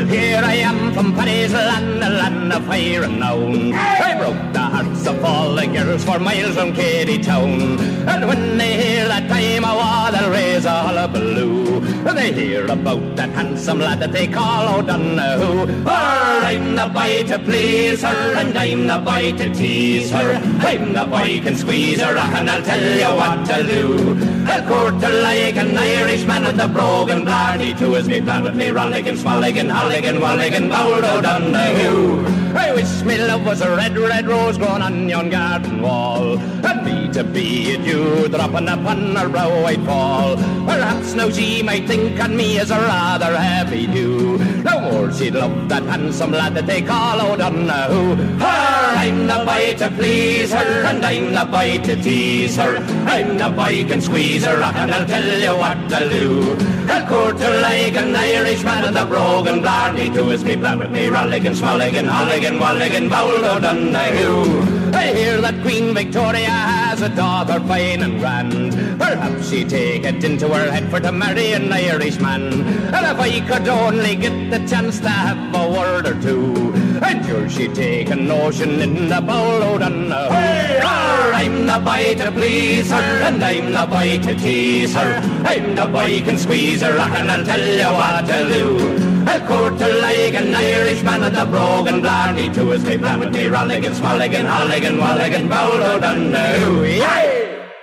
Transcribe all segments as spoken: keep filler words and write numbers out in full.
Well, here I am from Paddy's land, the land of fire and renown. I broke the hearts of all the girls for miles from Katy Town. And when they hear that time I war, they'll raise a hullabaloo. And they hear about that handsome lad that they call O'Donoghue. For I'm the boy to please her, and I'm the boy to tease her. I'm the boy can squeeze her, and I'll tell you what to do. I'll court her like an Irishman with the brogue and blarney too. As me plan with me rollickin', smollickin', hollickin', wallickin', bold O'Donoghue. I wish me love was a red, red rose growing on yon garden wall, and me to be a dew dropping upon her brow I'd fall. Perhaps now she might think on me as a rather heavy dew. No more she'd love that handsome lad that they call O'Donoghue. Her, I'm the boy to please her, and I'm the boy to tease her. I'm the boy can squeeze her, and I'll tell you what to do. I'll court her like an Irishman and the brogue and blarney too. As me plan with me rollickin', smollickin', hollickin', wallickin', bold O'Donoghue. I hear that Queen Victoria has a daughter fine and grand. Perhaps she'd take it into her head for to marry an Irishman. And if I could only get the chance to have a word or two, I'm sure she'd take a notion in the bowl O'Donoghue. Hey, I'm the boy to please her, and I'm the boy to tease her. I'm the boy can squeeze her, and I'll tell you what to do. I'll court her like an Irishman with the brogue and blarney too. As they plan with me rollickin', smollickin', hollickin', wallickin', bowl O'Donoghue. Yay!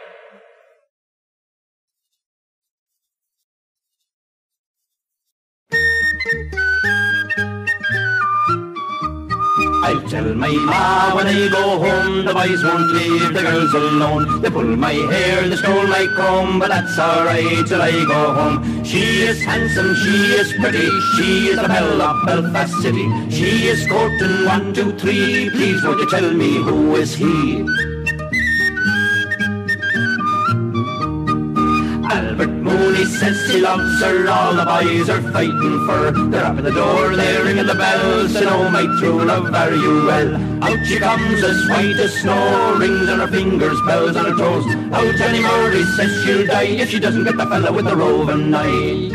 I'll tell my ma when I go home, the boys won't leave the girls alone. They pull my hair, they stole my comb, but that's alright till I go home. She is handsome, she is pretty, she is the belle of Belfast City. She is courting one, two, three, please won't you tell me who is he? Albert Mooney says he loves her, all the boys are fighting for her. They're up at the door, they're ringing the bells, and oh my true love, are you well? Out she comes as white as snow, rings on her fingers, bells on her toes. Out Jenny Murray says she'll die if she doesn't get the fella with the roving eye.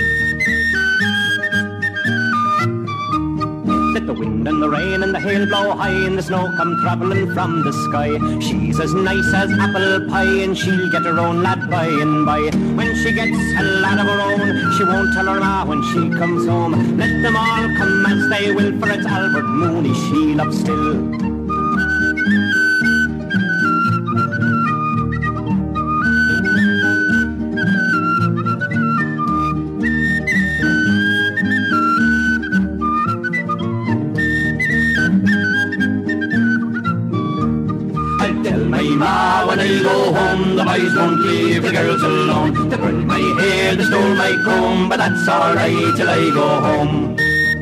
Let the wind and the rain and the hail blow high and the snow come travelling from the sky. She's as nice as apple pie and she'll get her own lad by and by. When she gets a lad of her own, she won't tell her ma when she comes home. Let them all come as they will, for it's Albert Mooney she loves still. Ma, when I go home, the boys won't leave the girls alone. They pulled my hair, they stole my comb, but that's alright till I go home.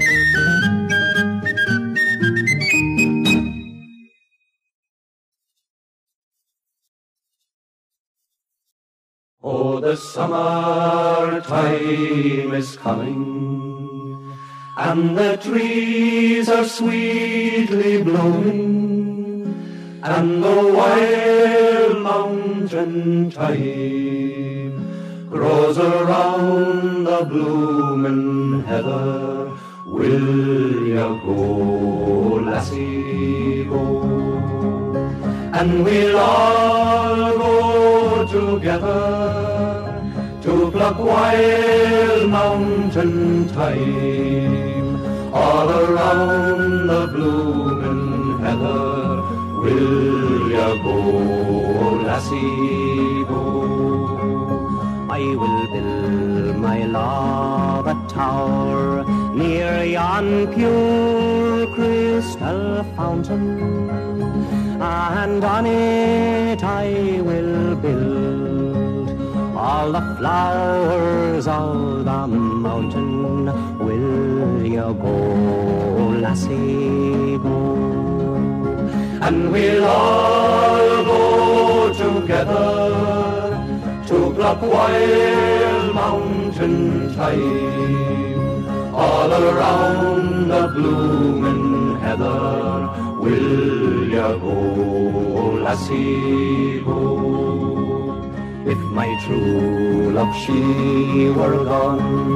Oh, the summer time is coming, and the trees are sweetly blowing, and the wild mountain thyme grows around the bloomin' heather. Will you go, lassie, go? And we'll all go together to pluck wild mountain thyme all around the bloomin' heather. Will you go, lassie, go? I will build my love a tower near yon pure crystal fountain, and on it I will build all the flowers of the mountain. Will you go, lassie, go? And we'll all go together to pluck wild mountain thyme all around the bloomin' heather. Will you go, lassie, go? If my true love she were gone,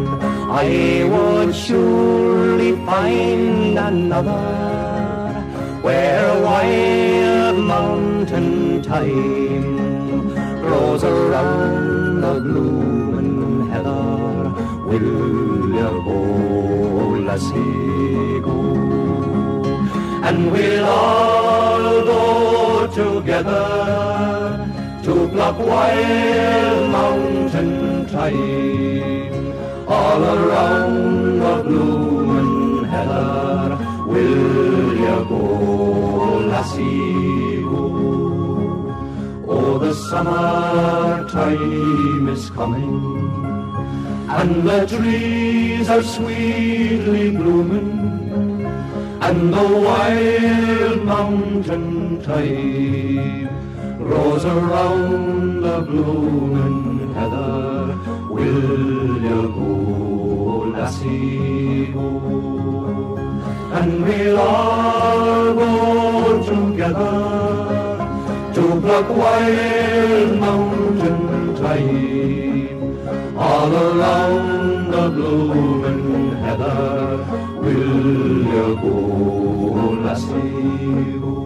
I would surely find another where wild mountain thyme grows around the blooming heather. Will you go, lassie, go? And we'll all go together to pluck wild mountain thyme all around the blooming heather. Will you go, lassie, go? Oh, the summertime is coming, and the trees are sweetly blooming, and the wild mountain thyme grows around the blooming heather. Will you go, lassie, go? And we'll all go together to pluck wild mountain thyme all around the blooming heather. Will you go, lassie, go?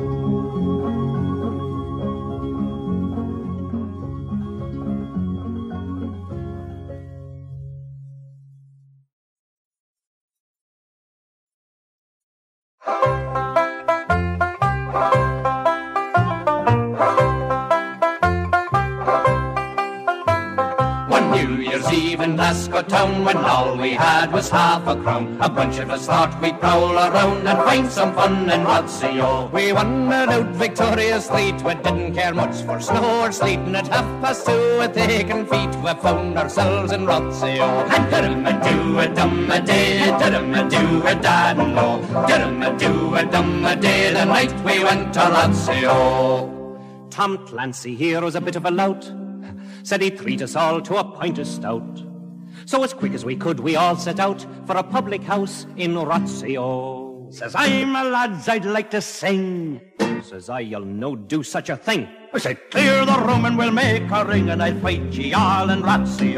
In Glasgow town, when all we had was half a crown, a bunch of us thought we'd prowl around and find some fun in Rothsay-o. We wandered out Victoria's Street, we didn't care much for snow or sleet, and at half past two with aching feet we found ourselves in Rothsay-o. And diddum-a-doo-a-dum-a-day, diddum-a-doo-a-dad-no, diddum-a-doo-a-dum-a-day, the night we went to Rothsay-o. Tom Clancy here was a bit of a lout, said he'd treat us all to a pint of stout. So as quick as we could, we all set out for a public house in Rothsay-o. Says I, my lads, I'd like to sing. Says I, you'll no do such a thing. I said, clear the room and we'll make a ring, and I'll fight ye all in Rothsay-o.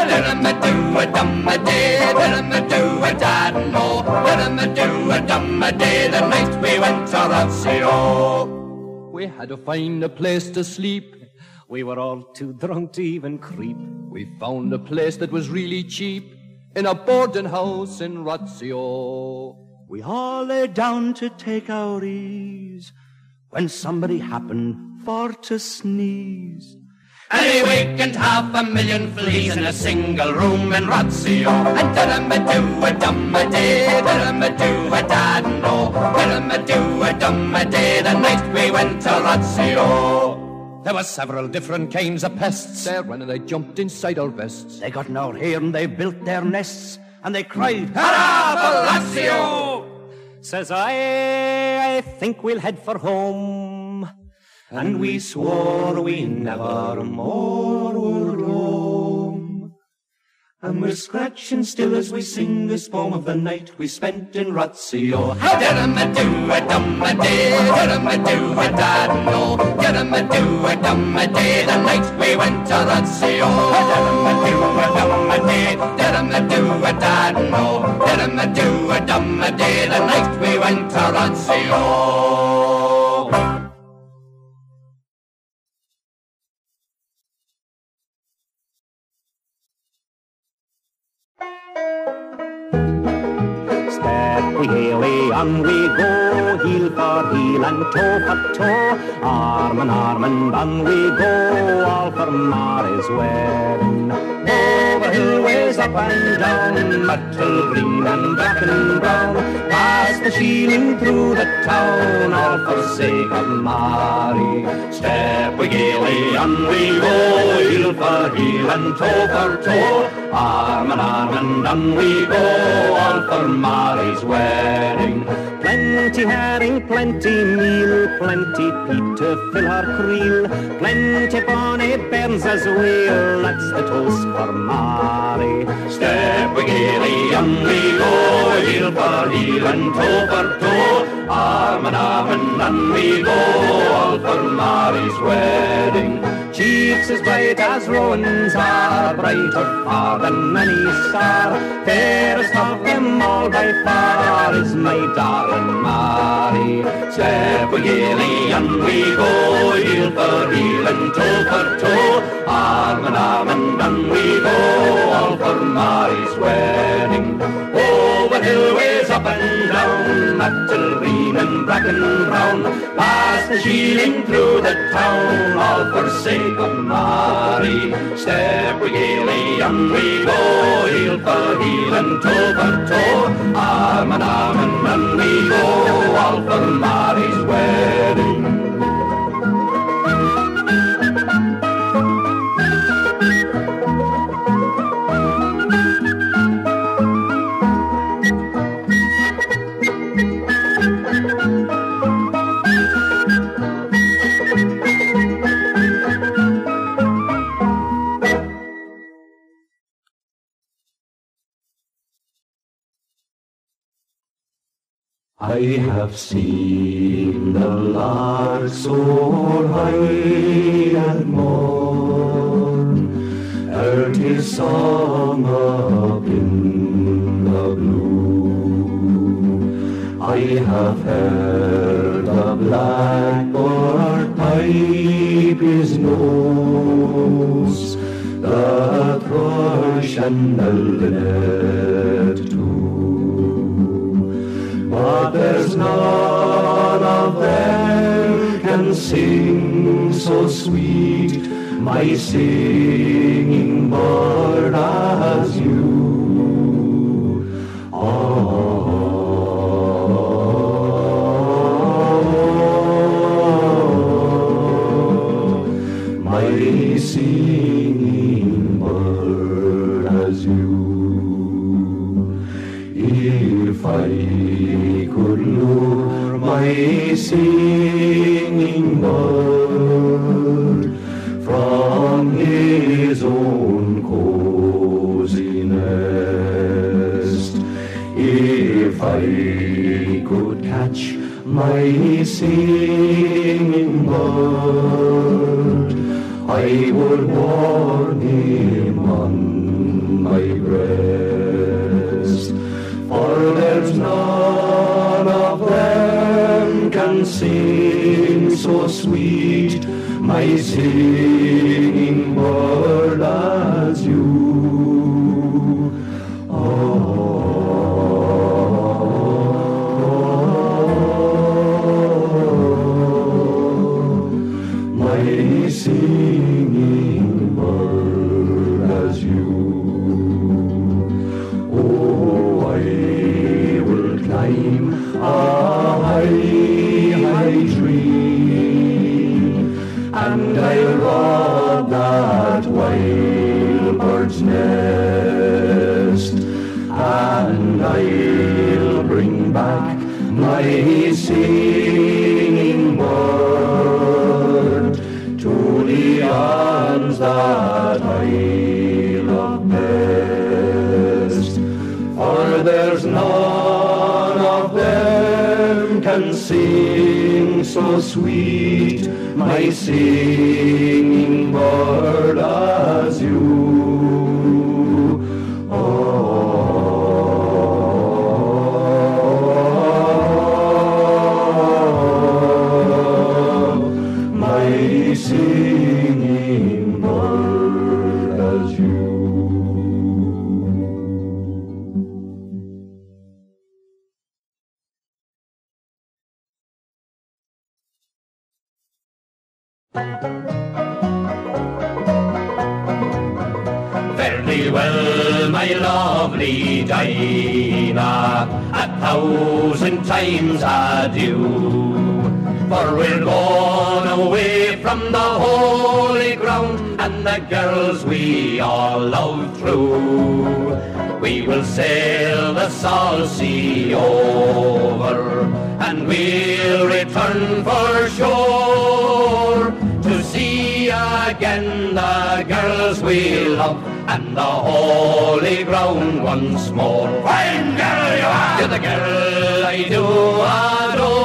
Diddum-a-doo-a-dum-a-day, diddum-a-doo-a-dad-no, diddum-a-doo-a-dum-a-day, the night we went to Rothsay-o. We had to find a place to sleep. We were all too drunk to even creep. We found a place that was really cheap in a boarding house in Rothsay-o. We all lay down to take our ease when somebody happened for to sneeze. And he wakened half a million fleas in a single room in Rothsay-o. And diddum-a-doo-a-dum-a-day, diddum-a-doo-a-dad-no, diddum-a-doo-a-dum-a-day, the night we went to Rothsay-o. There were several different kinds of pests there when they jumped inside our vests. They got in our hair and they built their nests, and they cried, hurrah for Rothsay-o! Says I, I think we'll head for home. And we swore we never more would roam. And we're scratching still as we sing this poem of the night we spent in Rothsay-o. Diddum-a-doo-a-dum-a-day, diddum-a-doo-a-dad-no, diddum-a-doo-a-dum-a-day, the night we went to Rothsay-o. Diddum-a-doo-a-dum-a-day, diddum-a-doo-a-dad-no, diddum-a-doo-a-dum-a-day, the night we went to Rothsay-o. We away on we go, heel for heel and toe for toe, arm in arm and on we go, all for Mary's wedding. Over hill ways, up and down, myrtle green and black and brown, past the shieling through the town, all for sake of Mary. Step we gaily on we go, heel for heel and toe for toe, arm in arm and on we go, all for Mary's wedding. Plenty herring, plenty meal, plenty peat to fill her creel, plenty bonny bairns as well, that's the toast for Mary. Step we gaily on we go, heel for heel and toe for toe, arm in arm and on we go, all for Mary's wedding. Cheeks as bright as Rowan's are, brighter far than any star. Fairest of them all by far is my darling Mary. Step we gaily on we go, heel for heel and toe for toe, arm in arm and on we go, all for Mary's wedding. Over hillways, up and down, Mattle green and bracken brown, past the shieling through the town, all for sake of Mary. Step we gaily on we go, heel for heel and toe for toe, arm in arm and on we go, all for Mary's wedding. I have seen the lark soar high at morn, heard his song up in the blue. I have heard the blackbird pipe his nose, the thrush and the linnet too. But there's none of them can sing so sweet, my singing bird, as you. Oh, my singing bird, as you. If I could lure my singing bird from his own cozy nest, if I could catch my singing bird, I would warm him on my breast. For there's none of them can sing so sweet, my singing bird, as you. Oh, my singing bird, as you. Climb a high, high tree, and I'll rob that wild bird's nest, and I'll bring back my singing bird to the arms that I love best. For there's none of them can sing so sweet, my singing bird, as you. Oh, my singing bird, as you. Fairly well, my lovely Dinah, a thousand times adieu. For we're gone away from the holy ground, and the girls we all love true. We will sail the salt sea over, and we'll return for shore, to see again the girls we love, and the holy ground once more. Fine girl you are! You're the girl I do adore.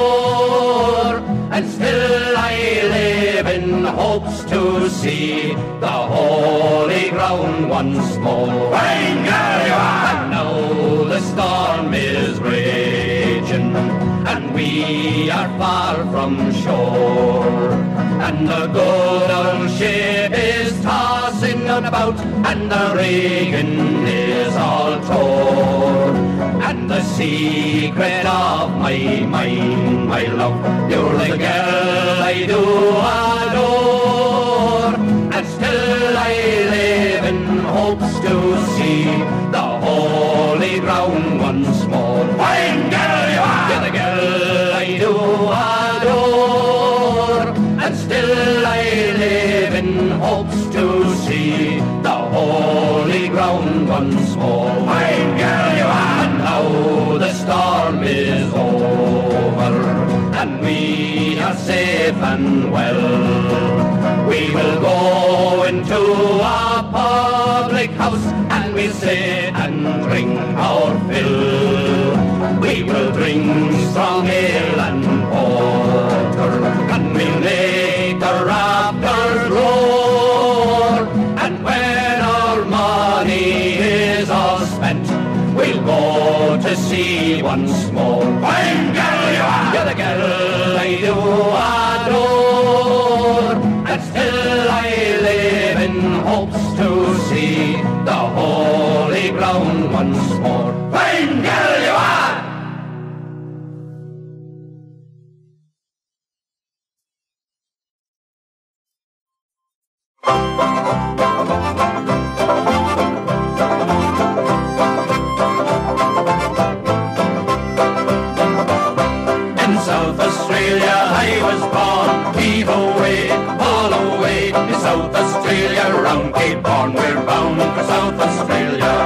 see the holy ground once more. Fine girl you are! And now the storm is raging, and we are far from shore, and the good old ship is tossing about, and the rigging is all tore. And the secret of my mind, my love, you're the girl I do adore, and still I live in hopes to see the holy ground once more. Fine girl you are! You're the girl I do adore, and still I live in hopes to see the holy ground once more. Fine girl you are! And now the storm is over, and we are safe and well. We will go into a public house, and we'll sit and drink our fill. We will drink strong ale and porter, and we'll make the rafters roar. And when our money is all spent, we'll go to sea once more. Fine girl you are! You're the girl I do adore, and still I live in hopes to see the holy ground once more. Fine girl you are! South Australia I was born, heave away, all away. In South Australia, round Cape Horn, we're bound for South Australia.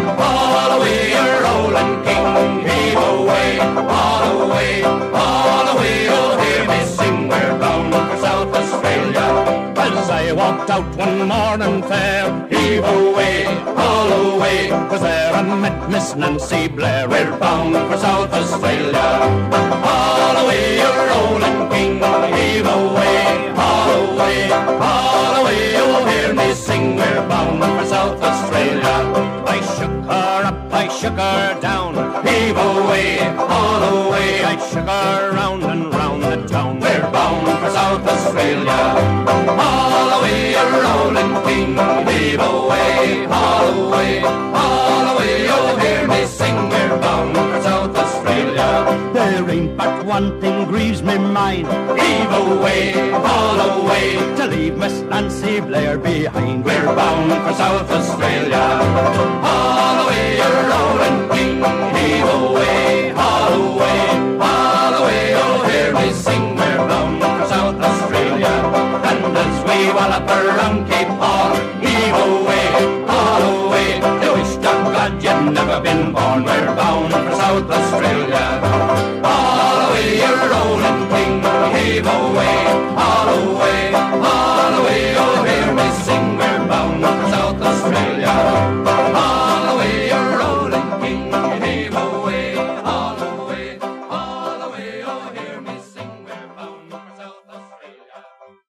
All away, you're rolling king, heave away, all away, all away. You'll hear me sing, we're bound for South Australia. As I walked out one morning fair, heave away, all away, was there I met Miss Nancy Blair. We're bound for South Australia. All away, you're rolling king, heave away, all away, all away. You'll hear me sing, we're bound for South Australia. I shook her up, I shook her down, heave away, all away. I shook her round and round the town. We're bound for South Australia. All away, you're rolling king, heave away, all away, all away. You'll hear me sing, we're bound for South Australia. There ain't but one thing grieves me mind, heave away, all away, to leave Miss Nancy Blair behind. We're bound for South Australia. All away, you're rolling king, heave away, all away, all away. You'll hear me sing, we're bound for South Australia. And as we wallop around Cape Horn, heave away, all away, you wish to God you'd never been born. We're bound for South Australia. All away, you're rolling king, heave away, all away, all away. You'll hear me sing, we're bound for South Australia. All away, you're rolling king, heave away, all away, all away. You'll hear me sing, we're bound for South Australia.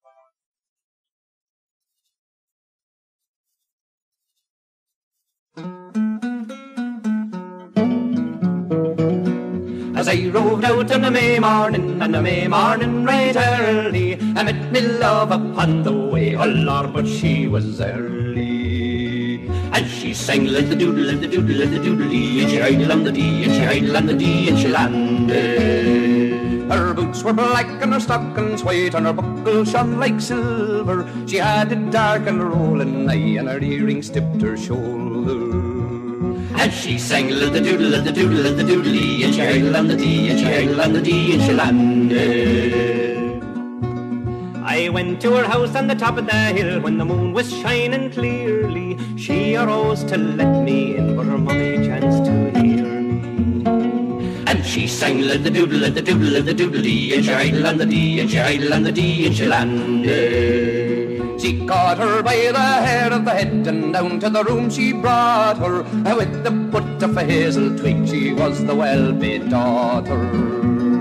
As I roved out on the May morning, and the May morning right early, I met me love upon the way. Oh Lord, but she was early. And she sang let the doodle, let the doodle, let the doodle-dee, and she idle on the dee, and she idle on the dee, and she landed. Her boots were black and her stockings white, and her buckle shone like silver. She had a dark and rolling eye, and her earrings tipped her shoulder. And she sang let the doodle, let the doodle, let the doodle-dee, and she idle on the dee, and she idle on the dee, and she landed. I went to her house on the top of the hill when the moon was shining clearly. She arose to let me in, but her mummy chanced to hear me. And she sang let the doodle, let the doodle, let the doodle-dee, and she idle on the dee, and she idle on the dee, and she landed. She caught her by the hair of the head, and down to the room she brought her. With the foot of a hazel twig, she was the well-paid daughter.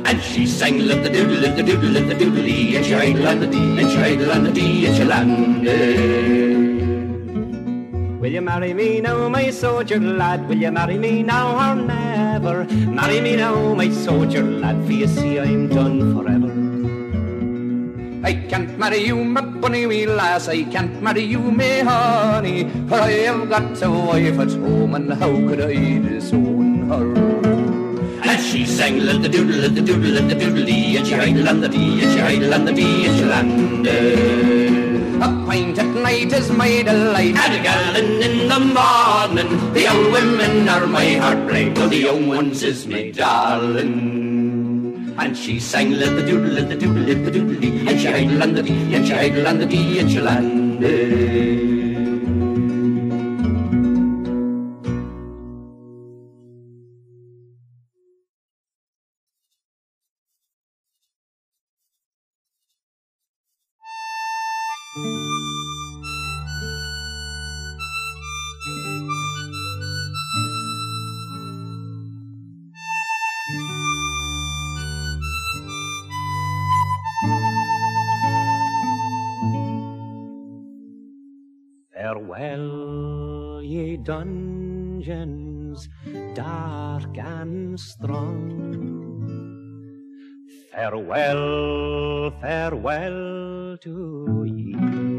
And she sang live the doodle, live the doodle, live the doodle-dee, and she idle on the dee, and she idle on the dee, and she landed. Will you marry me now, my soldier lad? Will you marry me now or never? Marry me now, my soldier lad, for you see I'm done forever. I can't marry you, my bunny wee lass, I can't marry you, me honey, for I have got a wife at home, and how could I disown her? And she sang live the doodle, live the doodle, live the doodle-dee, and she idle on the dee, and she idle on the dee, and she landed. A pint at night is my delight, and a gallon in the morning. The old women are my heartbreak, though the young ones is my darling. And she sang live the doodle, live the doodle, live the doodle-dee, and she idle on the dee, and she idle on the dee, and she landed. Farewell, ye dungeons, dark and strong. Farewell, farewell to ye.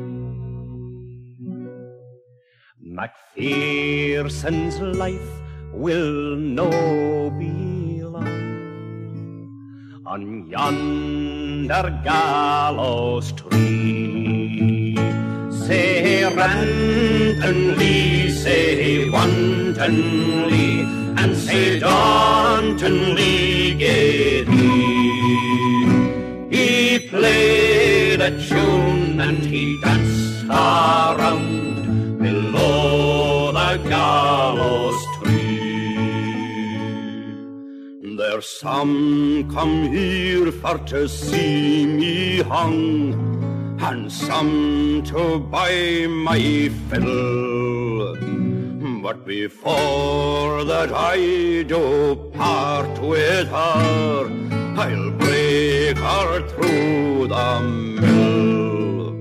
Macpherson's life will no be long on yonder gallows tree. Say rantonly, say wantonly, and say dauntonly get he. He played a tune and he danced around below the gallows tree. There's some come here for to see me hung, and some to buy my fiddle. But before that I do part with her, I'll break her through the middle.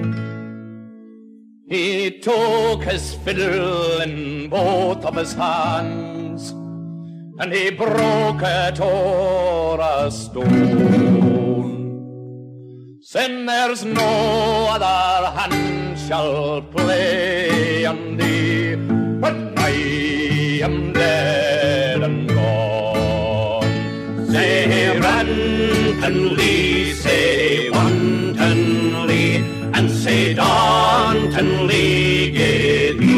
He took his fiddle in both of his hands, and he broke it o'er a stone. Then there's no other hand shall play on thee, but I am dead and gone. Say rantonly, say wantonly, and say dauntonly get he.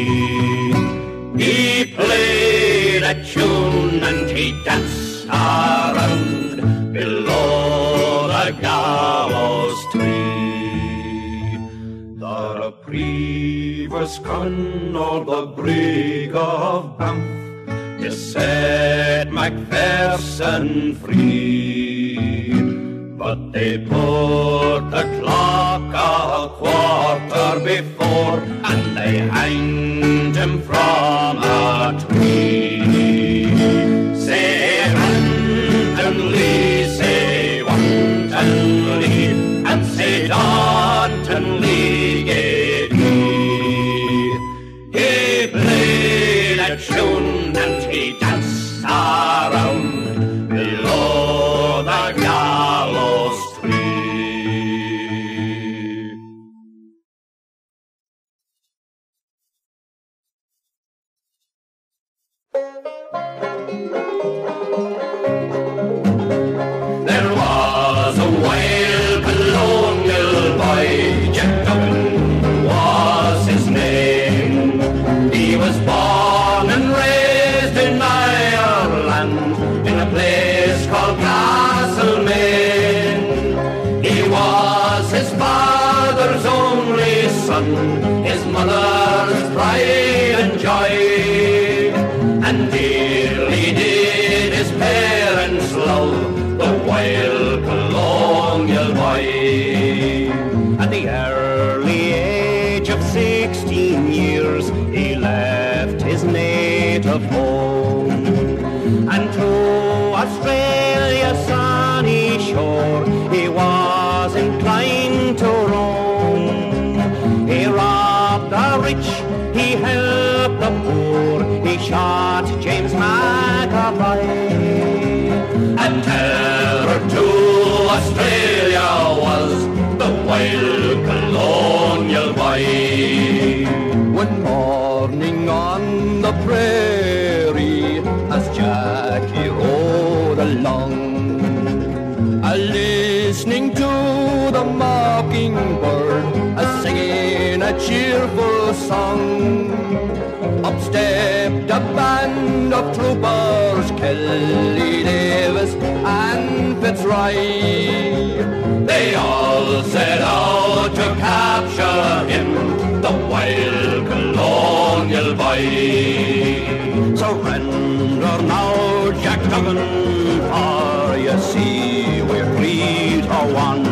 He played a tune and he danced around below the gallows tree. The reprieve was gone o'er the brig of Banff to set Macpherson free, but they put the clock a quarter before, and they hanged him from a tree. Say rantonly, say wantonly, and say dauntonly get he. He played a tune and he danced around below the gallows tree. There was a wild colonial boy, Jack Duggan was his name. He was born and raised in Ireland, in a place called Castlemaine. He was his father's only son, his mother's pride and joy, and dearly did his parents love the wild colonial boy. At the early age of sixteen years, he left his native home and to Australia walking on the prairie as Jackie rode along, a listening to the mockingbird, a singing a cheerful song. Up stepped a band of troopers, Kelly Davis and Fitzroy. They all set out to capture him, the wild colonial boy. Surrender now, Jack Duggan, for you see we're three to one.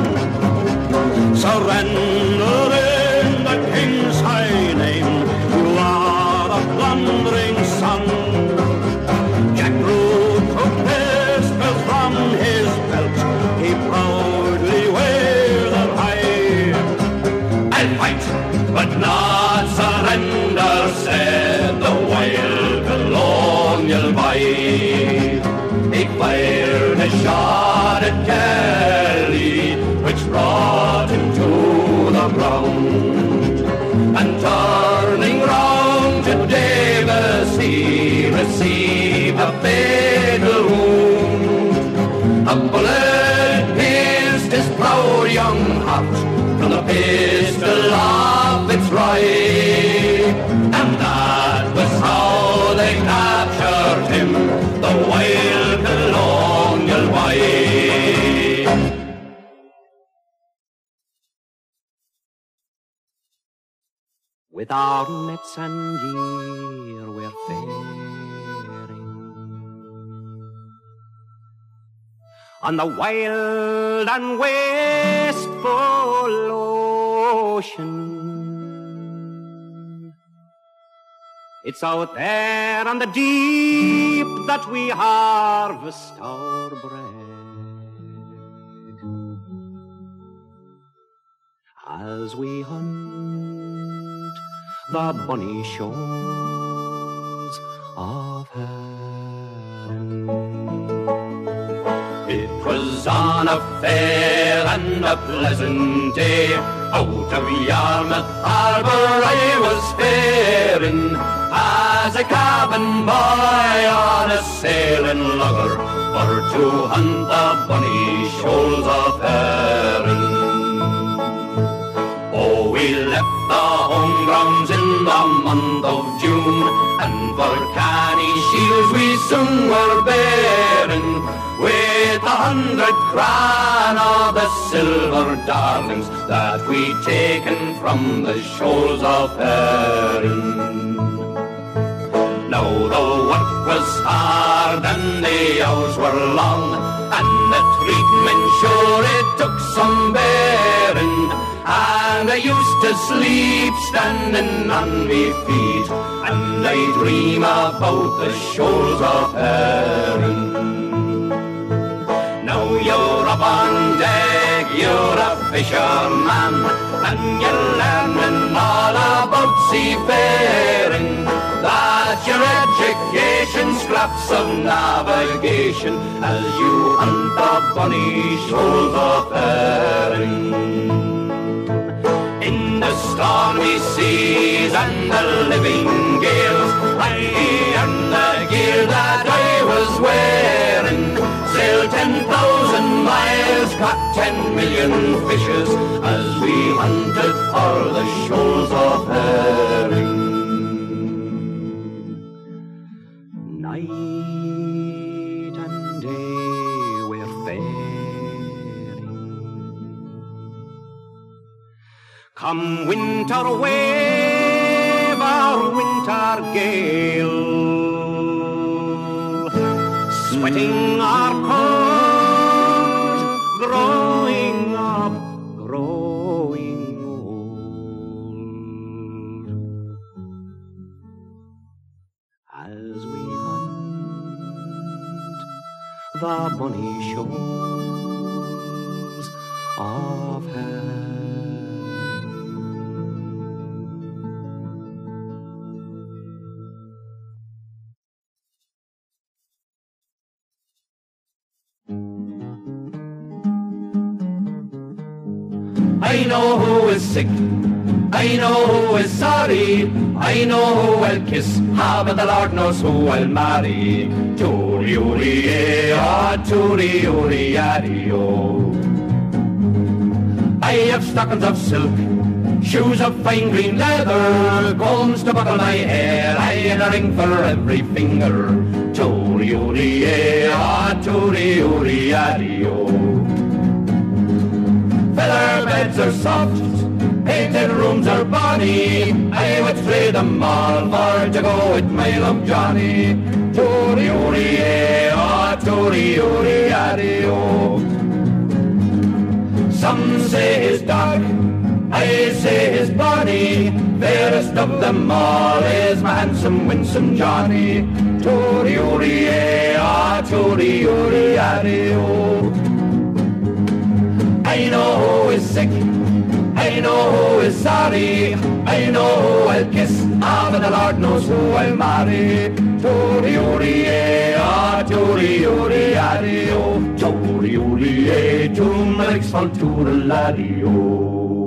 Surrender in the King's high name, you are a plundering son. Jack drew two pistols from his belt, he proudly waved them high. I'll fight, but not surrender, said the wild colonial boy. He fired a shot at Kelly, which brought him to the ground. And turning round to Davis, he received a fatal wound. A bullet pierced his proud young heart from the pistol of Fitzroy. And that was how they captured him, the wild colonial boy. With our nets and gear we're faring on the wild and wasteful ocean. It's out there on the deep that we harvest our bread, as we hunt the bonny shores of heaven. It was on a fair and a pleasant day, out of Yarmouth Harbour I was faring, as a cabin boy on a sailing lugger, for to hunt the bonny shoals of herring. Oh, we left the home grounds in the month of June, and for canny shields we soon were bearing, with a hundred cran of the silver darlings that we'd taken from the shoals of herring. Now the work was hard and the hours were long, and the treatment sure it took some bearing, and I used to sleep standing on me feet, and I dream about the shoals of herring. Now you're up on deck, you're a fisherman, and you're learning all about seafaring. That's your education, scraps of navigation, as you hunt the bonny shoals of herring. In the stormy seas and the living gales, I and the gear that I was wearing, sailed ten thousand miles, caught ten million fishes, as we hunted for the shoals of herring. Night and day we're faring, come winter wave or winter gale, sweating our coat, growing up, growing old, as we hunt the bonny shores of herring. I know who is sick I know who is sorry, I know who I'll kiss, ah, but the Lord knows who I'll marry. Toori-oori-eh, toori-oori-addy-o. I have stockings of silk, shoes of fine green leather, combs to buckle my hair, I and a ring for every finger. Toori-oori-eh, toori-oori-addy-o. Feather beds are soft, painted rooms are bonny, I would trade them all for to go with my love Johnny. Toori-oori-eh, toori-oori-addy-o. Some say he's dark, I say he's bonny, fairest of them all is my handsome, winsome Johnny. Toori-oori-eh, toori-oori-addy-o. I know who is sick, I know who is sorry, I know who I'll kiss, ah, but the Lord knows who I'll marry. Toori-oori-eh, toori-oori-addy-o. Toori-oori-eh, to my legs fall to the laddie-o.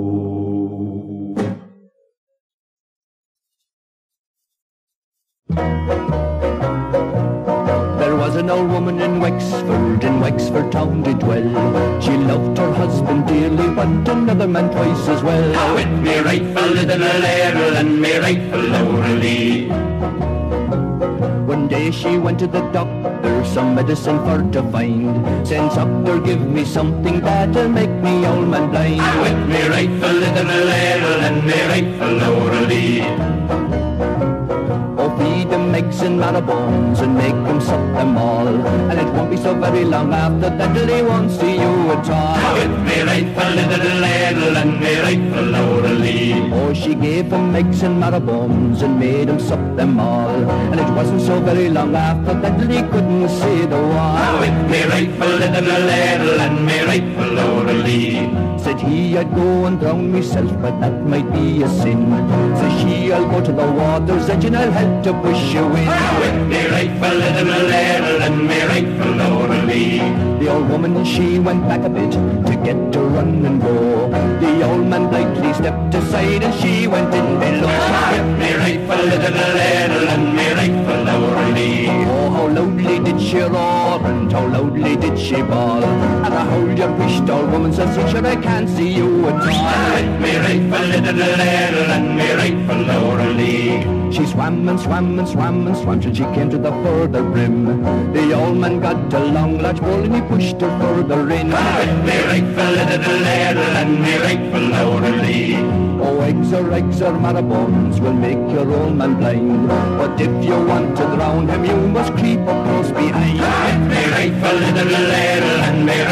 There was an old woman in Wexford, in Wexford town did dwell. She loved her husband dearly, but another man twice as well. Now with me rightful little ladle and me rightful orally. One day she went to the doctor, some medicine for to find. Says, doctor, give me something that'll make me old man blind. Now with me rightful little ladle and me rightful orally. Oh, feed them eggs and marrow-bones and make them suck them all, and it won't be so very long after that till he won't see you at all. Now with me rightful little ladle and me rightful orally. Oh, she gave him eggs and marrow-bones and made him suck them all, and it wasn't so very long after that till he couldn't see the wall. Now with me rightful little ladle and me rightful orally. Said he, I'd go and drown myself, but that might be a sin. Said she, I'll go to the water's edge and I'll help to push you in. Now with me rightful little ladle and me rightful orally. The old woman, she went back a bit to get to run and go. The old man lightly stepped aside and she went in below. Now with me rightful little ladle and me rightful orally. Oh, how loudly did she roar and how loudly did she bawl. And I hold your wished old woman says, sure I can't see you at all. Now with me rightful little ladle and me rightful orally. She swam and swam and swam and swam till she came to the further brim. The old man got a long large pole and he pushed her further in. Now with me rightful little ladle and me rightful orally. Oh, eggs or eggs or marrow-bones will make your old man blind, but if you want to drown him you must creep up close behind. Now with me rightful little ladle and me